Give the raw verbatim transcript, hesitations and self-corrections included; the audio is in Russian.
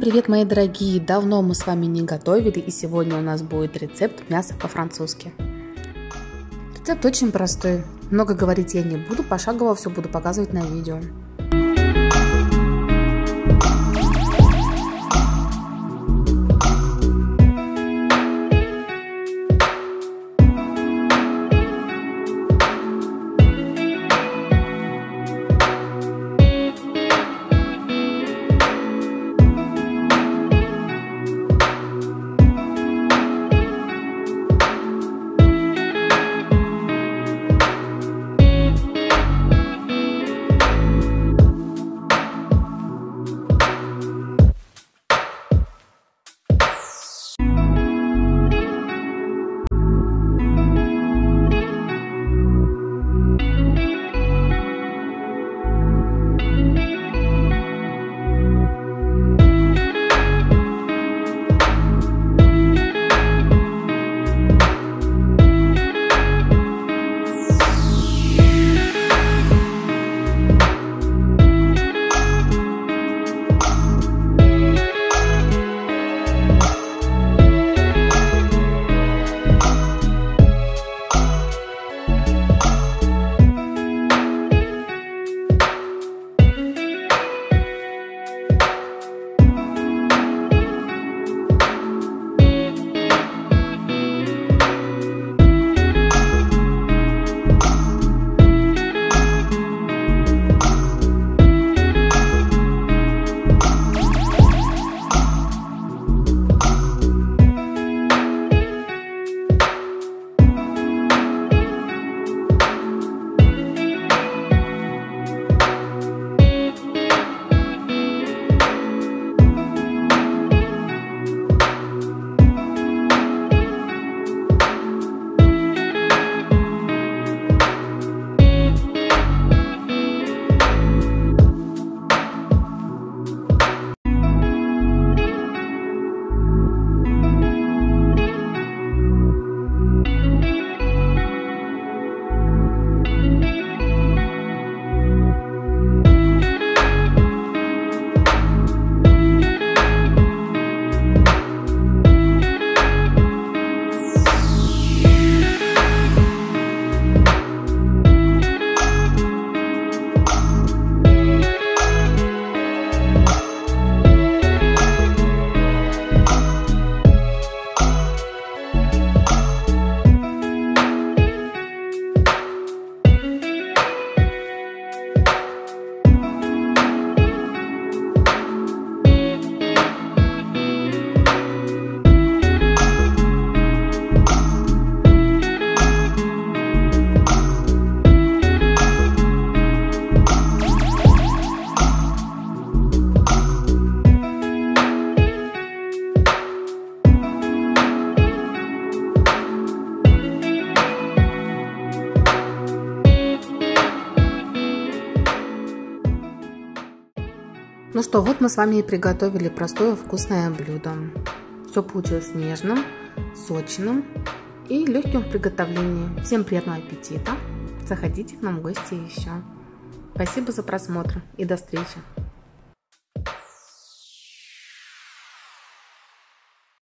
Всем привет, мои дорогие! Давно мы с вами не готовили, и сегодня у нас будет рецепт мяса по-французски. Рецепт очень простой, много говорить я не буду, пошагово все буду показывать на видео. Ну что, вот мы с вами и приготовили простое вкусное блюдо. Все получилось нежным, сочным и легким в приготовлении. Всем приятного аппетита! Заходите к нам в гости еще. Спасибо за просмотр и до встречи!